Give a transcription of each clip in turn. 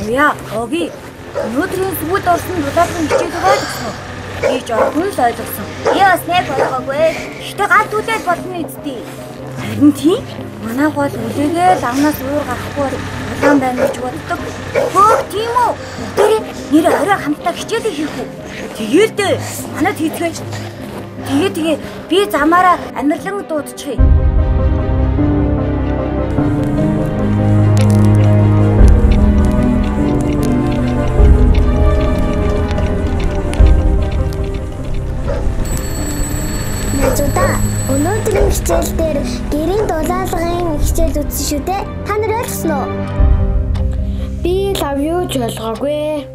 Яа, Оги. Өнөөдрийн сүүлд орсон дулаалгын хичээлийг ойлгосон уу? Би ч орхон л ойлгосон. Би бас нэг ойлгоогүй. Гэхдээ гал түлээд болно үсттэй. Харин тийм. Манай гол үлээгээл амнаас уур гарахгүй улаан байна гэж боддог. Хөөх тийм үү? Тэр нэр орой хамтдаа хичээлээ хийх үү? Тэгээл дээ. Манайд хийцгээе. Тэгээ би замаараа амирлан дуудчихъя. Өнөөдрийн хичээл дээр гэрийн дулаалгын хичээл үзсэн шүү дээ. Та нар ойлгосон уу? Би лав юу ч ойлгоогүй.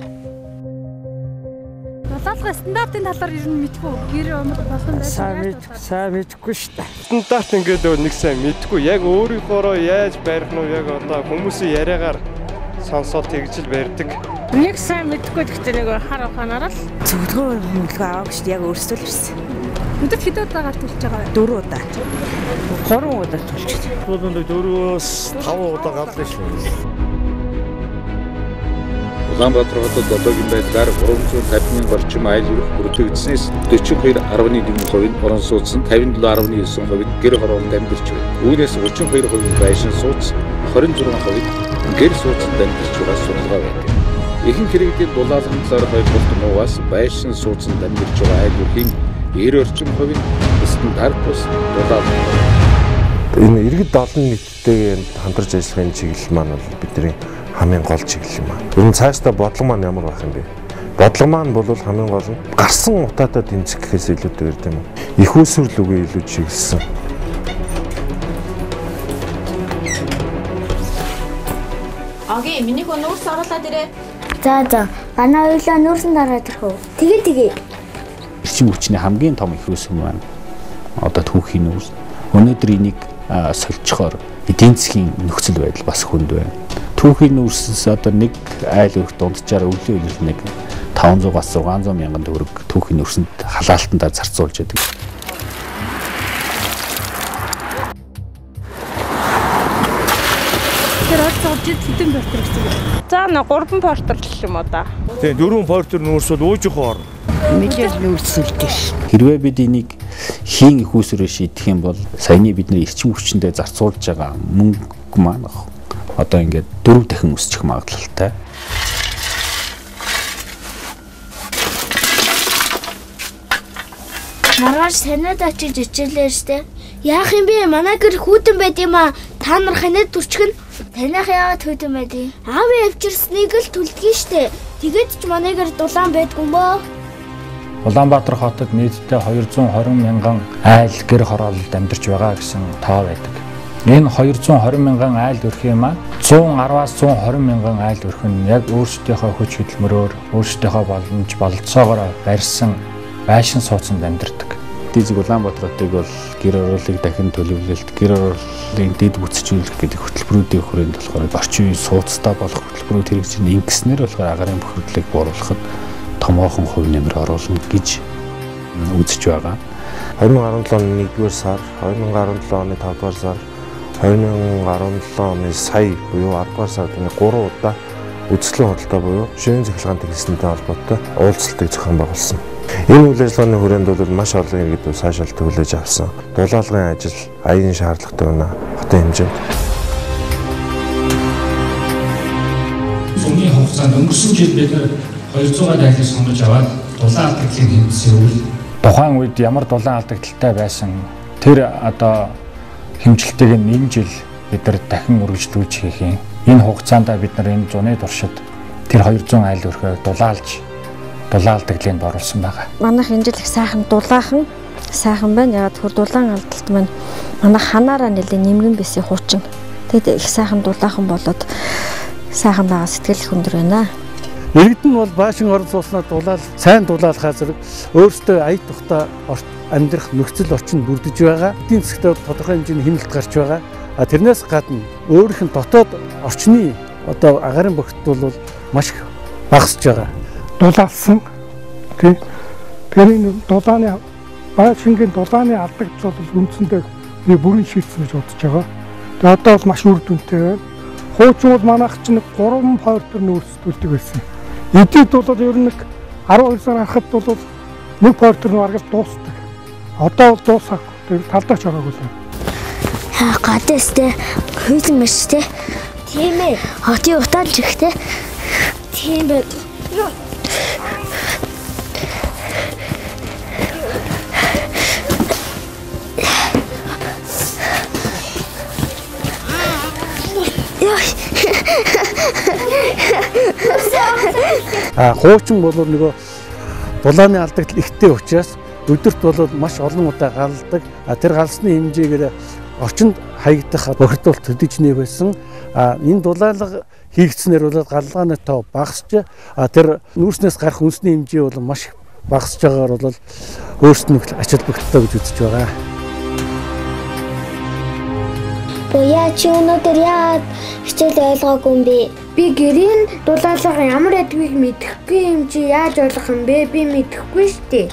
Дулаалгын стандартын талаар ер нь мэдгүй. Гэр өмд болсон байх. Сайн мэдгүй шүү дээ. Стандарт ингээд нэг сайн мэдгүй. Яг өөрийнхоороо яаж барих нь яг одоо хүмүүсийн яриагаар сонсоод тэгжил барьдаг. Нэг сайн мэдгүй гэхдээ нэг хар ухаанаар л зөвлөгөө аваагүй шүү дээ. Яг өөрсдөө л ирсэн. Өдөрт хэд удаагаар төлж байгаа вэ? 4 удаа. 3 удаа төлж байна. Тулуунд 4-5 удаа гарлаа шүү. Улаанбаатар хотод одоогийн байдлаар 350,000 орчим аялал өрх бүртгэгдсэнээс 42.1% нь орон сууц нь 57.9% гэр хороолонд амьдарч байна. Үүнээс 32% байшин сууц, 26% гэр сууцнд амьдарч байгаа судалгаа байдаг. Ихэнх хэрэглээд дулаалгын талаар ойлголт нуугаас байшин сууцнд амьдарч байгаа аялал өрхийн 90% стандарт бус дулаалга. Энэ иргэд олон нийттэйгээ хамтарч ажиллахын чиглэл маань бол бидний хамгийн гол чиглэл юм аа. Ер нь цаашдаа бодлого маань ямар байх юм бэ? Бодлого маань бол хамгийн гол нь гарсан утаатай тэмцэх гэхээс илүүтэйгээр тийм үү? Их үүсвэрлэл үгээ илүү чиглэсэн. Оги, миний хөө нүүрс оруулаад ирээ. За. Манай ойлоо нүүрсэн дараад ирэх үү? Тэгээ. Эрчим хүчний хамгийн том их үүсвэр маань одоо түүхийн нүүрс. Өнөөдөр энийг сольцохоор эдийн засгийн нөхцөл байдал бас хүнд байна. Түүхийн нүүрсээс одоо нэг айл өрх дунджаар өвлийн үйлрэл нэг 500-аас 600 мянган төгрөг түүхийн нүүрсэнд халаалтандаа зарцуулж байдаг. Тэр орцоо хэдэн портер гэсэн бэ? за 3 портер л юм уу да. Тэгээ 4 портер нүүрс бол уужихоор Мэдээж нүүрсэлтэй ш. Хэрвээ бид энийг хийн их үүсвэрээр шийдэх юм бол саяны бидний эрчим хүчиндээ зарцуулж байгаа мөнгө маань одоо ингээд 4 дахин өсчих магадлалтай. Маргааш санаад очиж ичээлээ штэ. Яах юм бэ? Манай гэр хүүтэн байд юм аа. Та нар ханаад түрчгэн. Танайх яагаад хүүтэн байд юм? Аав явчирсныг л түлдгий штэ. Тэгээд ч манай гэр дулаан байдгүй мөө. Улаанбаатар хотод нийтдээ 220 мянган айл гэр хороололд амьдарч байгаа гэсэн тоо байдаг. Энэ 220 мянган айл өрхийн маань 110-аас 120 мянган айл өрх нь яг өөрсдийнхөө хүч хөдөлмөрөөр өөрсдийнхөө боломж бололцоогоор барьсан байшин сууцанд амьдардаг. Дижиг Улаанбаатар хотыг бол гэр хорооллыг дахин төлөвлөлт, гэр хорооллын дэд бүтцжүүлэх гэдэг хөтөлбөрүүдийн хүрээнд болохоор орчин үеийн сууцтай болох хөтөлбөрүүд хэрэгжиж ингэснээр болохоор агаарын бохирдлыг бууруулахад томоохон хувь нэмэр оруулна гэж үзэж байгаа. 2017 оны 1-р сар, 2017 оны 5-р сар, 2017 оны сая буюу 10-р сард 3 удаа үзэсгэлэн худалдаа буюу ширийн цахилгаан техниктэй холбоотой уулзалтыг зохион байгуулсан. Энэ үйл ажиллагааны хүрээнд бол маш олон иргэд сайшаалт хүлээж авсан. Дулаалгын ажил аян шаардлагатай байна. Хотын хэмжээнд. Зуны хугацаанд өнгөрсөн жил бид 200 дахин сонгож аваад дулаан алдагдлыг хэмжсэн үйл. Тухайн үед ямар дулаан алдагдaltaй байсан тэр одоо хэмжилтийг нэг жил бид нар дахин үргэлжлүүлж хийх юм. Энэ хугацаанд бид нар энэ зуны туршид тэр 200 айл өрхөө дулаан алдагдлыг оруулсан байгаа. Манайх энэ жил их сайхан байна. Ягаад тэр дулаан алдалт маань манайх ханаараа нэлээ нэмгэн байсан хуучин. Тэгэд их сайхан дулаахан болоод сайхан байгаа сэтгэл хүндэр байна. Иргэд нь бол байшин орон сууцнаа сайн дулаалахаа зэрэг өөрсдөө ая тухтай амьдрах нөхцөл орчин бүрдэж байгаа. Эдийн засгт тодорхой хэмжээний хэмнэлт гарч байгаа. Тэрнээс гадна өөрийнх нь дотоод орчны одоо агаарын бохирдол бол маш багасж байгаа. Дулаалсан. Тэр дулааны байшингийн дулааны алдагдал бол үндсэндээ бүрэн шийдсэн гэж бодож байгаа. Тэгээ одоо бол маш үр дүнтэй байна. Хуучин бол манайх чинь 3 портер нүүрсдүүлдэг байсан. Эдээд бол ер нь 12 сар харахад бол 1 портер нүүргэл дуусдаг. Одоо бол дуусаагүй. Тэр талдаач ороогүй л. Гадээстэй хөлн мэш те. Тийм ээ. Хотын утаалж ихтэй. Тийм бай. Хуучин бол нөгөө дулааны алдагдал ихтэй учраас өдөрт бол маш олон удаа галдаг. Тэр галсны хэмжээгээр орчинд хаягдах бохирдуулалт төдийчнээ байсан. Энэ дулаалга хийгдснээр бол галгааны тоо багасч тэр нүүрснээс гарах үнсний хэмжээ бол маш багасж байгаагаар бол өөрснөө ач холбогдолтой гэж үзэж байгаа. Яа чи өнөөдөр яагаад хичээл ойлгоогүй юм бэ? Би гэрийн дулаалга ямар ядгийг мэдэхгүй юм чи яаж ойлгох юм бэ? Би мэдэхгүй шүү дээ.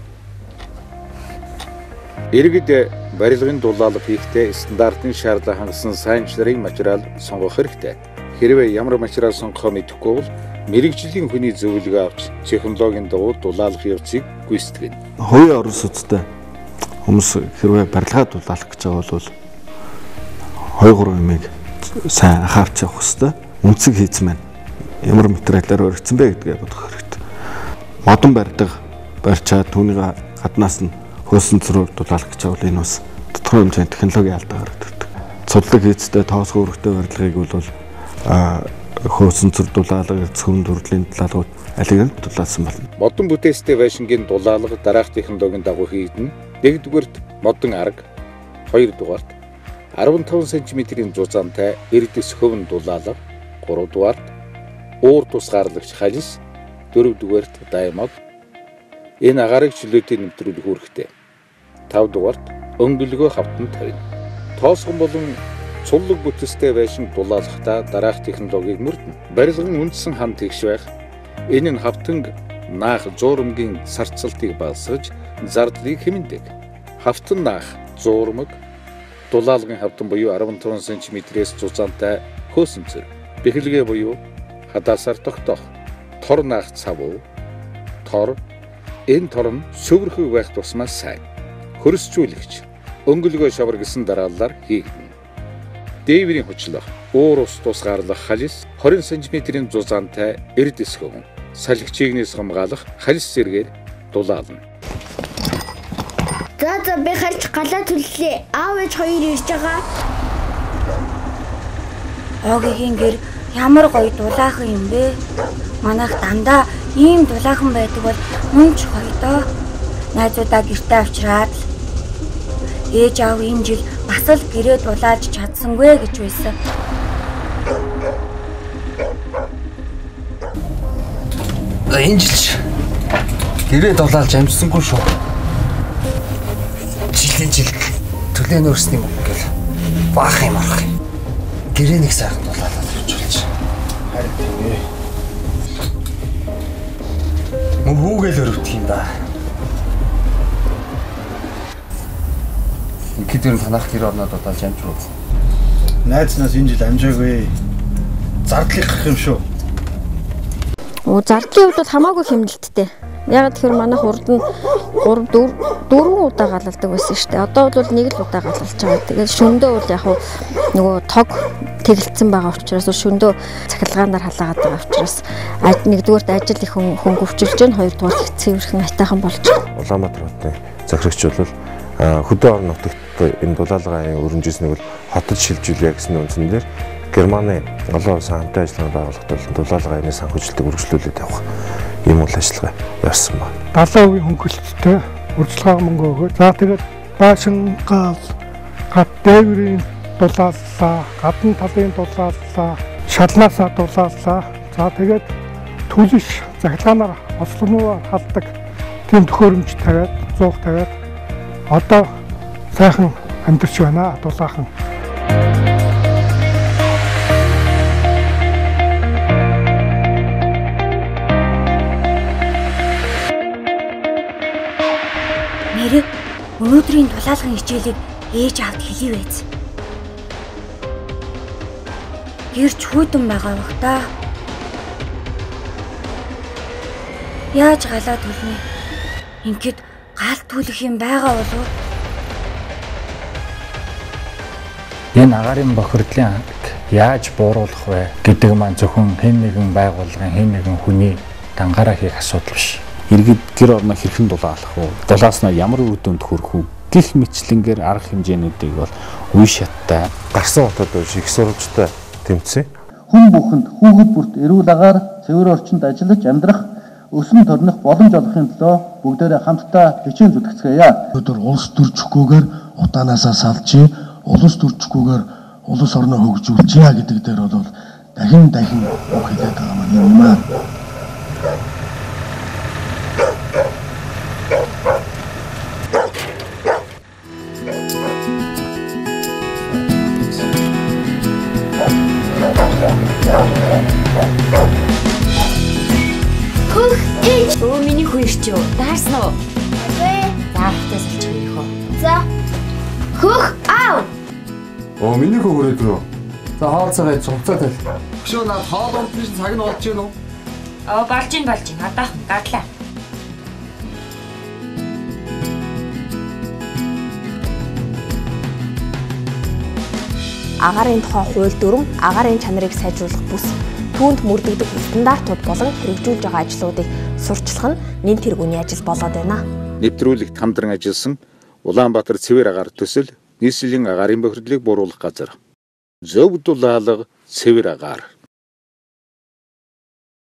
Иргэд барилгын дулаалга хийхдээ стандартын шаардлага хангасан сайн чанарын материал сонгох хэрэгтэй. Хэрвээ ямар материал сонгохоо мэдэхгүй бол мэрэгжлийн хүний зөвлөгөө авч технологийн дагуу дулаалгах явцыг гүйцэтгэнэ. Хоёрын орон сууцтай хүмүүс хэрвээ барилгаа дулаалгах гэж байгаа бол 2-3 юмыг сайн анхаарч явах хэрэгтэй. Үнцэг хийц маань ямар материалаар өргөцсөн бэ гэдгээ бодох хэрэгтэй. Модон барьчаад түүнийг гаднаас нь хөөсөн зураг дулаалгах гэж байгаа энэ бас тодорхой хэмжээний технологи алдаа гаргадаг. Цудлаг хийцтэй тоосгоо өргөтэй барилгыг бол хөөсөн зур дулаалга, цөм дүрлийн дулаалгууд алиг нь дулаалсан байна. Модон бүтээстэй байшингийн дулаалга дараах технологийн дагуу хийгдэнэ. Нэгдүгээрт модон арга, хоёрдугаарт 15 см-ийн зузаантай эрдэс хөвн дулаалга, 3-дугаарт уур тусгаарлагч халис, 4-дугаарт даймод. Энэ агарыг чөлөөтэй нэвтрүүлэх үүрэгтэй. 5-дугаарт өнгөлгөө хавтан тавина. Тоосгон болон цуллаг бүтээстэй байшин дулаалгахдаа дараах технологиг мөрдөн. Барилгын үндсэн хан тэгш байх. Энэ нь хавтанг наах зуурамгийн сарцалтыг багасгаж зардлыг хэмнэдэг. Хавтан наах зуурамг дулаалгын хавтан буюу 15 см-ээс зузаантай хөөсөн зэрэг. Бэхэлгээ буюу хадаасаар тогтоох. Тор наах цавуу. Тор. Энэ тор нь сөвөрхөг байх тусмаа сайн. Хөрсчүүлэгч. Өнгөлгөө шавар гэсэн дараалалаар хийгдэнэ. Дээврийн хүчлэх. Уур ус тусгаарлах халис 20 см-ийн зузаантай эрдэс хөвөн. Салхичигнээс хамгаалах халис зэргээр дулаална. За би харж галаа түллээ. Аав ээж хоёр ирж байгаа. Огигийн гэр ямар гоё дулаахан юм бэ? Манайх дандаа ийм дулаахан байдаг бол мөн ч гоё доо. Найзуудаа гэртээ авчираад ээж аав энэ жил бас л гэрээ дулаалж чадсангүй гэж байсан. Энэ жил гэрээ дулаалж амжсангүй шүү. Жил түлэн өрсний мөнгөл баах юм арах юм. Гэрээнийг сайхан дулаалаад явуулж. Харин тийм ээ. Мөн хүүгээл өрөвдөх юм да. Инкидэр танах гэр орнод дулаалж амжруу. Найзнаас энэ жил амжаагүй. Зардлыг гах юм шүү. Зардлын хувьд бол хамаагүй хэмнэлттэй. Яг тэгэхээр манайх урд нь 3-4 удаа галалдаг байсан шүү дээ. Одоо бол нэг л удаа галалж байгаа. Тэгээд шөндөө бол яг нөгөө тог тэгэлцсэн байгаа учраас шөндөө цахилгаанаар халаагаад байгаа учраас нэгдүгээрт ажил их хөнгөвчилж байна, хоёрдугаар цэвэрхэн айтайхан болж байна. Улаанбаатар хотын захирагч бол хөдөө орон нутагт энэ дулаалгын өрнжсэнийг бол хотод шилжүүлээ гэсэн үндсэн дээр Германы олон улсын хамтын ажиллагааны байгууллагад дулаалгын санхүүжилтийг үргэлжлүүлээд явах ийм үйл ажиллагаа явсан байна. 70% хөнгөлөлттэй урьдчилгаа мөнгө өгөө. За тэгээд баашингаал гад дээврийн дулааллаа, гадна талын дулааллаа, шалнаасаа дулааллаа. За тэгээд түлш захилгаанаар ослоноор халдаг тийм төхөөрөмж тавиад, зуух тавиад одоо сайхан амьдарч байна дулаахан. Өнөөдрийн дулаалгын хичээлийг ээж аавд хэлий байц. гэрч хүйтэн байгаа бах та. Яаж галаад үлнэ? Ингээд галт түлэх юм байгаа болов уу? Энэ агаарын бохирдлын яаж бууруулах вэ гэдэг маань зөвхөн хэн нэгэн байгууллагын хэн нэгэн хүний дангаараа хийх асуудал биш. Иргэд гэр орноо хэрхэн дулаалах вэ? Дулааснаа ямар үр дүнд хүрэх вэ? Гэх мэтлэнгээр арга хэмжээнүүдийг бол үе шаттай гарсан хотод их сурвалжтай тэмцсэн. Хүн бүхэнд хүүхэд бүрт эрүүл агаар цэвэр орчинд ажиллаж амьдрах өсвөн төрнөх боломж олохын төлөө бүгдээрээ хамтдаа бичиг зүтгэцгээе. Өдөр улс төрчихгүйгээр утаанаасаа салж, улс төрчихгүйгээр улс орноо хөгжүүлчихье гэдэг дээр бол дахин үг хэлээд байгаа юм аа. Хөх ээж. Миний хүн ирч юу? Даарсан уу? Гээ. Заахтай салж өгөх үү? За. Хөх аав. Миний хүн хүрээд рүү. За хоолцоо байж цуцаа тал. Өшөө над хоол ундны цаг нь болж гин үү? Болж гин. Одоо гадлаа. Агаарын тухай хууль дүрм, агаарын чанарыг сайжруулах бүс, түүнд мөрдөгдөх стандартууд болон хэрэгжүүлж байгаа ажлуудыг сурчлах нь нэн тэргүүний ажил болоод байна. Нэвтрүүлэгт хамтран ажилласан Улаанбаатар цэвэр агаар төсөл нийслэлийн агаарын бохирдлыг бууруулах газар. Зөв дулаалга цэвэр агаар